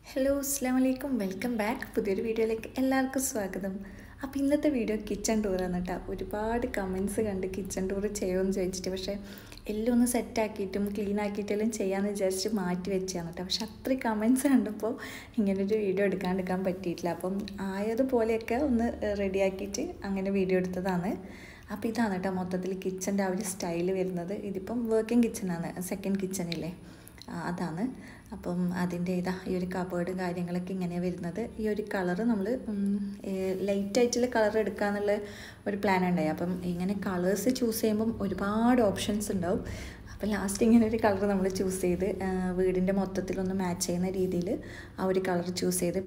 Hello അസ്സലാമലൈക്കും welcome back പുതിയൊരു വീഡിയോയിലേക്ക് എല്ലാവർക്കും സ്വാഗതം. അപ്പോൾ ഇന്നത്തെ വീഡിയോ കിച്ചൺ ടൂറാണ് കേട്ടോ. ഒരുപാട് കമൻസ് കണ്ട് കിച്ചൺ ടൂർ ചെയ്യുമെന്ന് ചോദിച്ചിട്ട്, പക്ഷേ എല്ലാം ഒന്ന് സെറ്റാക്കിയിട്ടും ക്ലീൻ ആക്കിയിട്ടെല്ലാം ചെയ്യാമെന്ന് വിചാരിച്ച് മാറ്റി വെച്ചാണ് കേട്ടോ. പക്ഷെ അത്രയും കമൻസ് കണ്ടപ്പോൾ ഇങ്ങനൊരു വീഡിയോ എടുക്കാൻ പറ്റിയിട്ടില്ല. അപ്പം ആയതുപോലെയൊക്കെ ഒന്ന് റെഡിയാക്കിയിട്ട് അങ്ങനെ വീഡിയോ എടുത്തതാണ്. അപ്പോൾ ഇതാണ് കേട്ടോ മൊത്തത്തിൽ കിച്ചൻ്റെ ആ ഒരു സ്റ്റൈൽ വരുന്നത്. ഇതിപ്പം വർക്കിംഗ് കിച്ചണാണ്, സെക്കൻഡ് കിച്ചണില്ലേ അതാണ്. അപ്പം അതിൻ്റെ ഈ ഒരു കബേർഡ് കാര്യങ്ങളൊക്കെ ഇങ്ങനെയാണ് വരുന്നത്. ഈ ഒരു കളറ് നമ്മൾ ലൈറ്റായിട്ടുള്ള കളർ എടുക്കാന്നുള്ള ഒരു പ്ലാൻ ഉണ്ടായി. അപ്പം ഇങ്ങനെ കളേഴ്സ് ചൂസ് ചെയ്യുമ്പം ഒരുപാട് ഓപ്ഷൻസ് ഉണ്ടാവും. അപ്പം ലാസ്റ്റ് ഇങ്ങനെ ഒരു കളർ നമ്മൾ ചൂസ് ചെയ്ത് വീടിൻ്റെ മൊത്തത്തിലൊന്ന് മാച്ച് ചെയ്യുന്ന രീതിയിൽ ആ ഒരു കളർ ചൂസ് ചെയ്ത്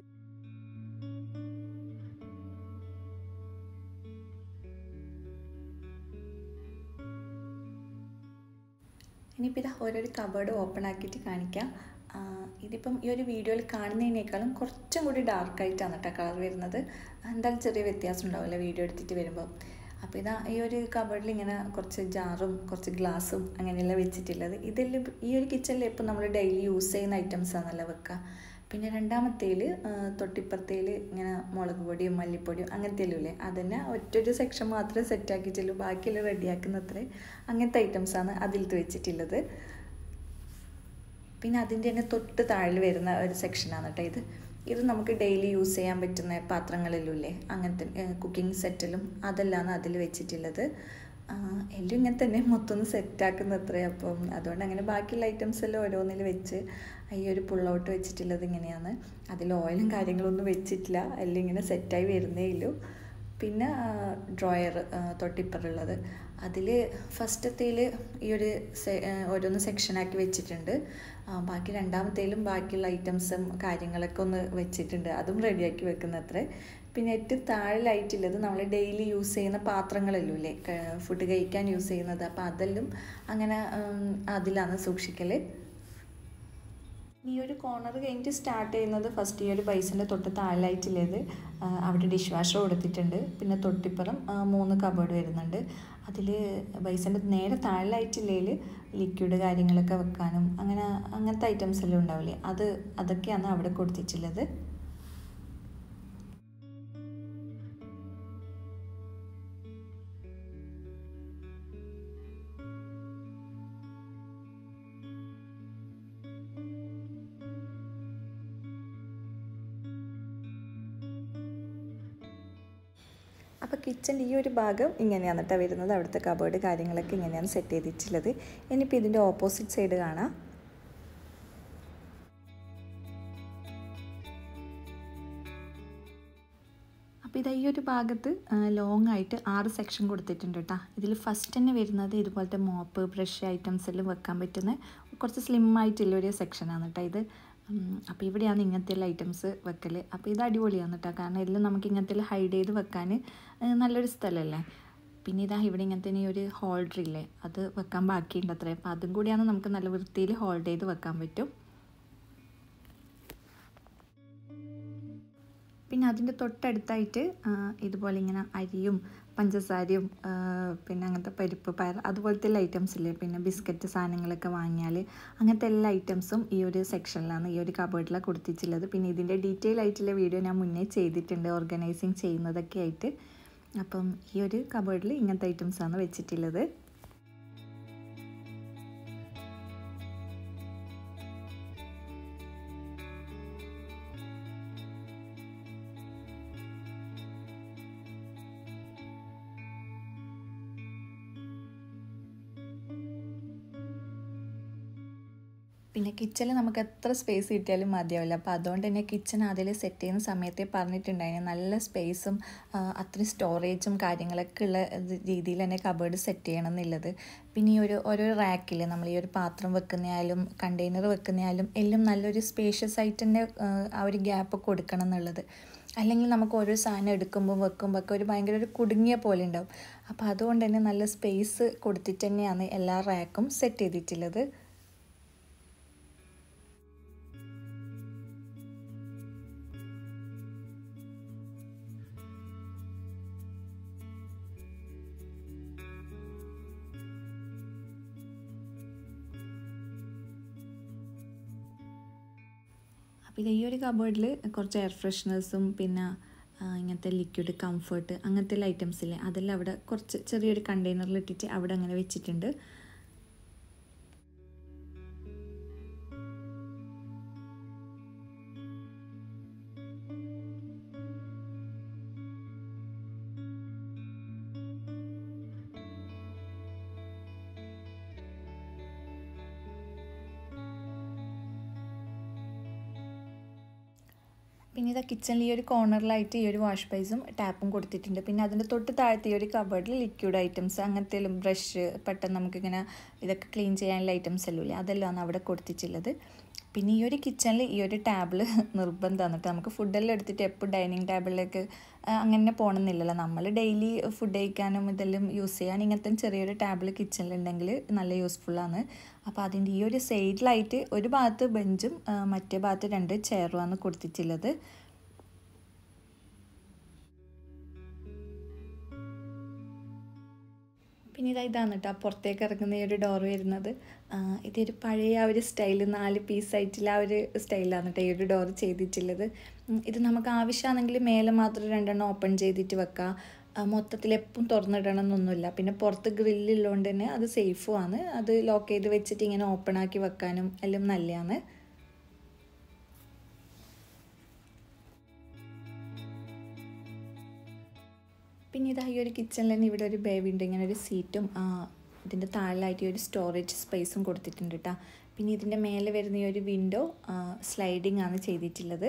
ഇനിയിപ്പോൾ ഓരോരു കബേർഡ് ഓപ്പൺ ആക്കിയിട്ട് കാണിക്കാം. ഇതിപ്പം ഈ ഒരു വീഡിയോയിൽ കാണുന്നതിനേക്കാളും കുറച്ചും കൂടി ഡാർക്കായിട്ടാണ് കേട്ടോ കളർ വരുന്നത്. എന്തായാലും ചെറിയ വ്യത്യാസം ഉണ്ടാവില്ല വീഡിയോ എടുത്തിട്ട് വരുമ്പോൾ. അപ്പോൾ ഈ ഒരു കബേർഡിൽ ഇങ്ങനെ കുറച്ച് ജാറും കുറച്ച് ഗ്ലാസും അങ്ങനെയെല്ലാം വെച്ചിട്ടുള്ളത്. ഇതെല്ലാം ഈ ഒരു കിച്ചണിൽ ഇപ്പം നമ്മൾ ഡെയിലി യൂസ് ചെയ്യുന്ന ഐറ്റംസാണല്ലോ വെക്കുക. പിന്നെ രണ്ടാമത്തേൽ തൊട്ടിപ്പുറത്തേൽ ഇങ്ങനെ മുളക് പൊടിയും മല്ലിപ്പൊടിയും അങ്ങനത്തെ എല്ലാം ഇല്ലേ, അതന്നെ ഒറ്റൊരു സെക്ഷൻ മാത്രമേ സെറ്റാക്കിയിട്ടുള്ളൂ. ബാക്കിയെല്ലാം റെഡിയാക്കുന്നത്രേ. അങ്ങനത്തെ ഐറ്റംസാണ് അതിലത്ത് വെച്ചിട്ടുള്ളത്. പിന്നെ അതിൻ്റെ തന്നെ തൊട്ട് താഴെ വരുന്ന ഒരു സെക്ഷനാണ് കേട്ടോ ഇത് നമുക്ക് ഡെയിലി യൂസ് ചെയ്യാൻ പറ്റുന്ന പാത്രങ്ങളെല്ലാം ഇല്ലേ, അങ്ങനത്തെ കുക്കിംഗ് സെറ്റിലും അതെല്ലാം അതിൽ വെച്ചിട്ടുള്ളത്. എല്ലാം ഇങ്ങനെ തന്നെ മൊത്തം ഒന്ന് സെറ്റാക്കുന്നത്രേ. അപ്പം അതുകൊണ്ട് അങ്ങനെ ബാക്കിയുള്ള ഐറ്റംസ് എല്ലാം ഓരോന്നിൽ വെച്ച് ഈ ഒരു പുള്ളൗട്ട് വെച്ചിട്ടുള്ളത് ഇങ്ങനെയാണ്. അതിൽ ഓയിലും കാര്യങ്ങളൊന്നും വെച്ചിട്ടില്ല, എല്ലാം ഇങ്ങനെ സെറ്റായി വരുന്നേ ഉള്ളൂ. പിന്നെ ഡ്രോയർ തൊട്ടിപ്പറുള്ളത്, അതിൽ ഫസ്റ്റത്തേൽ ഈ ഒരു ഓരോന്ന് സെക്ഷനാക്കി വെച്ചിട്ടുണ്ട്. ബാക്കി രണ്ടാമത്തേലും ബാക്കിയുള്ള ഐറ്റംസും കാര്യങ്ങളൊക്കെ ഒന്ന് വെച്ചിട്ടുണ്ട്, അതും റെഡിയാക്കി വെക്കുന്നത്രേ. പിന്നെ ഏറ്റവും താഴെയായിട്ടുള്ളത് നമ്മൾ ഡെയിലി യൂസ് ചെയ്യുന്ന പാത്രങ്ങളെല്ലാം ഇല്ലേ, ഫുഡ് കഴിക്കാൻ യൂസ് ചെയ്യുന്നത്. അപ്പോൾ അതെല്ലാം അങ്ങനെ അതിലാണ് സൂക്ഷിക്കൽ. ഈ ഒരു കോർണർ കഴിഞ്ഞിട്ട് സ്റ്റാർട്ട് ചെയ്യുന്നത് ഫസ്റ്റ് ഈ ഒരു ബൈസിൻ്റെ തൊട്ട് താഴെയായിട്ടുള്ളത് അവിടെ ഡിഷ് വാഷർ കൊടുത്തിട്ടുണ്ട്. പിന്നെ തൊട്ടിപ്പുറം 3 കബേർഡ് വരുന്നുണ്ട്. അതിൽ ബൈസിൻ്റെ നേരെ താഴെയായിട്ടുള്ളതിൽ ലിക്വിഡ് കാര്യങ്ങളൊക്കെ വെക്കാനും അങ്ങനത്തെ ഐറ്റംസ് എല്ലാം ഉണ്ടാവില്ലേ, അതൊക്കെയാണ് അവിടെ കൊടുത്തിട്ടുള്ളത്. അപ്പോൾ കിച്ചൻ്റെ ഈ ഒരു ഭാഗം ഇങ്ങനെയാണ് കേട്ടോ വരുന്നത്. അവിടുത്തെ കബേർഡ് കാര്യങ്ങളൊക്കെ ഇങ്ങനെയാണ് സെറ്റ് ചെയ്തിട്ടുള്ളത്. ഇനിയിപ്പോൾ ഇതിൻ്റെ ഓപ്പോസിറ്റ് സൈഡ് കാണാം. അപ്പോൾ ഈ ഒരു ഭാഗത്ത് ലോങ് ആയിട്ട് 6 സെക്ഷൻ കൊടുത്തിട്ടുണ്ട് കേട്ടോ. ഇതിൽ ഫസ്റ്റ് തന്നെ വരുന്നത് ഇതുപോലത്തെ മോപ്പ് ബ്രഷ് ഐറ്റംസ് എല്ലാം വെക്കാൻ പറ്റുന്ന കുറച്ച് സ്ലിം ആയിട്ടുള്ള ഒരു സെക്ഷനാണ് കേട്ടോ ഇത്. അപ്പോൾ ഇവിടെയാണ് ഇങ്ങനത്തെ ഐറ്റംസ് വെക്കൽ. അപ്പോൾ ഇത് അടിപൊളിയാണ് കേട്ടോ, കാരണം എല്ലാം നമുക്ക് ഇങ്ങനത്തെ ഹൈഡ് ചെയ്ത് വെക്കാൻ നല്ലൊരു സ്ഥലമല്ലേ. പിന്നെ ഇവിടെ ഇങ്ങനത്തെ ഒരു ഹോൾഡർ ഇല്ലേ, അത് വെക്കാൻ ബാക്കിയുണ്ട് അത്രേ. അപ്പോൾ അതും കൂടിയാണ് നമുക്ക് നല്ല വൃത്തിയിൽ ഹോൾഡ് ചെയ്ത് വെക്കാൻ പറ്റും. പിന്നെ അതിൻ്റെ തൊട്ടടുത്തായിട്ട് ഇതുപോലെ ഇങ്ങനെ അരിയും പഞ്ചസാരയും പിന്നെ അങ്ങനത്തെ പരിപ്പ് പയർ അതുപോലത്തെ എല്ലാ ഐറ്റംസ് ഇല്ലേ, പിന്നെ ബിസ്ക്കറ്റ് സാധനങ്ങളൊക്കെ വാങ്ങിയാൽ അങ്ങനത്തെ എല്ലാ ഐറ്റംസും ഈ ഒരു സെക്ഷനിലാണ്, ഈ ഒരു കബേർഡിലാണ് കൊടുത്തിട്ടുള്ളത്. പിന്നെ ഇതിൻ്റെ ഡീറ്റെയിൽ ആയിട്ടുള്ള വീഡിയോ ഞാൻ മുന്നേ ചെയ്തിട്ടുണ്ട്, ഓർഗനൈസിങ് ചെയ്യുന്നതൊക്കെ ആയിട്ട്. അപ്പം ഈ ഒരു കബേർഡിൽ ഇങ്ങനത്തെ ഐറ്റംസാണ് വെച്ചിട്ടുള്ളത്. പിന്നെ കിച്ചണിൽ നമുക്ക് എത്ര സ്പേസ് കിട്ടിയാലും മതിയാവില്ല. അപ്പോൾ അതുകൊണ്ട് തന്നെ കിച്ചൺ അതിൽ സെറ്റ് ചെയ്യുന്ന സമയത്തേ പറഞ്ഞിട്ടുണ്ടായിരുന്നു നല്ല സ്പേസും അത്രയും സ്റ്റോറേജും കാര്യങ്ങളൊക്കെ ഉള്ള രീതിയിൽ തന്നെ കബേർഡ് സെറ്റ് ചെയ്യണം എന്നുള്ളത്. പിന്നെ ഈ ഓരോ റാക്കിൽ നമ്മൾ ഈ ഒരു പാത്രം വെക്കുന്നയാലും കണ്ടെയ്നർ വെക്കുന്നയാലും എല്ലാം നല്ലൊരു സ്പേഷ്യസ് ആയിട്ട് തന്നെ ആ ഒരു ഗ്യാപ്പ് കൊടുക്കണം എന്നുള്ളത്. അല്ലെങ്കിൽ നമുക്ക് ഓരോ സാധനം വെക്കുമ്പോൾ ഒക്കെ ഭയങ്കര ഒരു കുടുങ്ങിയ പോലെ ഉണ്ടാവും. അപ്പോൾ അതുകൊണ്ട് തന്നെ നല്ല സ്പേസ് കൊടുത്തിട്ട് തന്നെയാണ് എല്ലാ റാക്കും സെറ്റ് ചെയ്തിട്ടുള്ളത്. അപ്പോൾ ഇത് ഈ ഒരു കബോർഡിൽ കുറച്ച് എയർ ഫ്രഷ്നേഴ്സും പിന്നെ ഇങ്ങനത്തെ ലിക്വിഡ് കംഫർട്ട് അങ്ങനത്തെ ഐറ്റംസ് ഇല്ലേ, അതെല്ലാം അവിടെ കുറച്ച് ചെറിയൊരു കണ്ടെയ്നറിൽ ഇട്ടിട്ട് അവിടെ അങ്ങനെ വെച്ചിട്ടുണ്ട്. പിന്നെ ഇതാ കിച്ചണിൽ ഈ ഒരു കോർണറിലായിട്ട് ഈ ഒരു വാഷ് ബേസും ടാപ്പും കൊടുത്തിട്ടുണ്ട്. പിന്നെ അതിൻ്റെ തൊട്ട് താഴത്തെ ഈ ഒരു കബേർഡിൽ ലിക്വിഡ് ഐറ്റംസ് അങ്ങനത്തെ ബ്രഷ് പെട്ടെന്ന് നമുക്കിങ്ങനെ ഇതൊക്കെ ക്ലീൻ ചെയ്യാനുള്ള ഐറ്റംസ് എല്ലാം ഇല്ലേ, അതെല്ലാം അവിടെ കൊടുത്തിട്ടുള്ളത്. പിന്നെ ഈ ഒരു കിച്ചണിൽ ഈ ഒരു ടേബിൾ നിർബന്ധമാണ് കേട്ടോ. നമുക്ക് ഫുഡെല്ലാം എടുത്തിട്ട് എപ്പോൾ ഡൈനിങ് ടേബിളിലേക്ക് അങ്ങനെ പോകണമെന്നില്ലല്ലോ. നമ്മൾ ഡെയിലി ഫുഡ് കഴിക്കാനും ഇതെല്ലാം യൂസ് ചെയ്യാൻ ഇങ്ങനത്തെ ചെറിയൊരു ടേബിൾ കിച്ചണിലുണ്ടെങ്കിൽ നല്ല യൂസ്ഫുള്ളാണ്. അപ്പോൾ അതിൻ്റെ ഈ ഒരു സൈഡിലായിട്ട് ഒരു ഭാഗത്ത് ബെഞ്ചും മറ്റേ ഭാഗത്ത് 2 ചെയറുമാണ് കൊടുത്തിട്ടുള്ളത്. പിന്നെ ഇതാണ് കേട്ടോ പുറത്തേക്ക് ഇറങ്ങുന്ന ഈ ഒരു ഡോർ വരുന്നത്. ഇതൊരു പഴയ ആ ഒരു സ്റ്റൈൽ 4 പീസായിട്ടുള്ള ആ ഒരു സ്റ്റൈലാണ് കേട്ടോ ഈ ഒരു ഡോർ ചെയ്തിട്ടുള്ളത്. ഇത് നമുക്ക് ആവശ്യമാണെങ്കിൽ മേലെ മാത്രം 2 ഓപ്പൺ ചെയ്തിട്ട് വെക്കാം. മൊത്തത്തിൽ എപ്പം തുറന്നിടണം എന്നൊന്നുമില്ല. പിന്നെ പുറത്ത് ഗ്രില്ലുള്ളതുകൊണ്ട് തന്നെ അത് സേഫുമാണ്. അത് ലോക്ക് ചെയ്ത് വെച്ചിട്ട് ഇങ്ങനെ ഓപ്പൺ ആക്കി വെക്കാനും എല്ലാം നല്ലതാണ്. പിന്നെ ഇതാ ഈ ഒരു കിച്ചണിൽ തന്നെ ഇവിടെ ഒരു ബേ വിൻഡോ ഇങ്ങനെ ഒരു സീറ്റും ഇതിൻ്റെ താഴെയായിട്ട് ഈ ഒരു സ്റ്റോറേജ് സ്പേസും കൊടുത്തിട്ടുണ്ട് കേട്ടോ. പിന്നെ ഇതിൻ്റെ മേലെ വരുന്ന ഈ ഒരു വിൻഡോ സ്ലൈഡിങ് ആണ് ചെയ്തിട്ടുള്ളത്.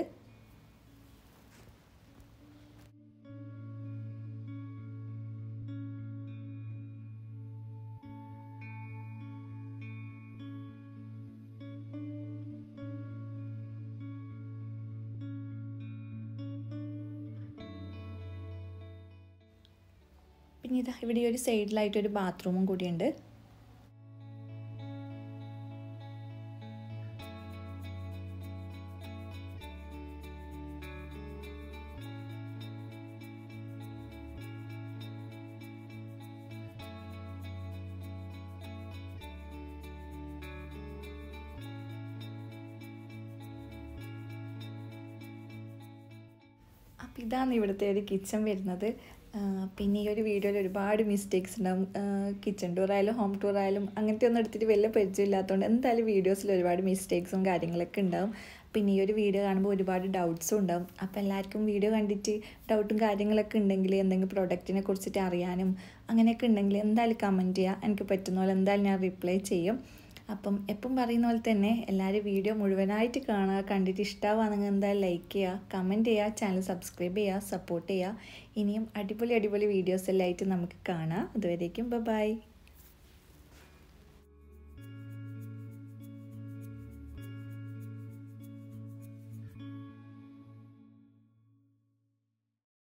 പിന്നെ ഇതാ ഇവിടെ ഒരു സൈഡിലായിട്ടൊരു ബാത്റൂമും കൂടിയുണ്ട്. അപ്പോൾ ഇതാണ് ഇവിടുത്തെ ഒരു കിച്ചൺ വരുന്നത്. പിന്നെ ഈ ഒരു വീഡിയോയിൽ ഒരുപാട് മിസ്റ്റേക്സ് ഉണ്ടാവും. കിച്ചൺ ടൂർ ആയാലും ഹോം ടൂർ ആയാലും അങ്ങനത്തെ ഒന്നും എടുത്തിട്ട് വലിയ പരിചയമില്ലാത്തതുകൊണ്ട് എന്തായാലും വീഡിയോസിൽ ഒരുപാട് മിസ്റ്റേക്സും കാര്യങ്ങളൊക്കെ ഉണ്ടാവും. പിന്നെ ഈ ഒരു വീഡിയോ കാണുമ്പോൾ ഒരുപാട് ഡൗട്ട്സും ഉണ്ടാവും. അപ്പോൾ എല്ലാവർക്കും വീഡിയോ കണ്ടിട്ട് ഡൗട്ടും കാര്യങ്ങളൊക്കെ ഉണ്ടെങ്കിൽ എന്തെങ്കിലും പ്രൊഡക്റ്റിനെ കുറിച്ചിട്ട് അറിയാനും അങ്ങനെയൊക്കെ ഉണ്ടെങ്കിൽ എന്തായാലും കമൻറ്റ് ചെയ്യുക. എനിക്ക് പറ്റുന്ന പോലെ എന്തായാലും ഞാൻ റിപ്ലൈ ചെയ്യും. അപ്പം എപ്പം പറയുന്ന പോലെ തന്നെ എല്ലാവരും വീഡിയോ മുഴുവനായിട്ട് കാണുക. കണ്ടിട്ട് ഇഷ്ടമാവുകയാണെങ്കിൽ എന്തായാലും ലൈക്ക് ചെയ്യുക, കമൻറ്റ് ചെയ്യുക, ചാനൽ സബ്സ്ക്രൈബ് ചെയ്യുക, സപ്പോർട്ട് ചെയ്യുക. ഇനിയും അടിപൊളി വീഡിയോസ് എല്ലാം ആയിട്ട് നമുക്ക് കാണാം. അതുവരേക്കും ബൈ.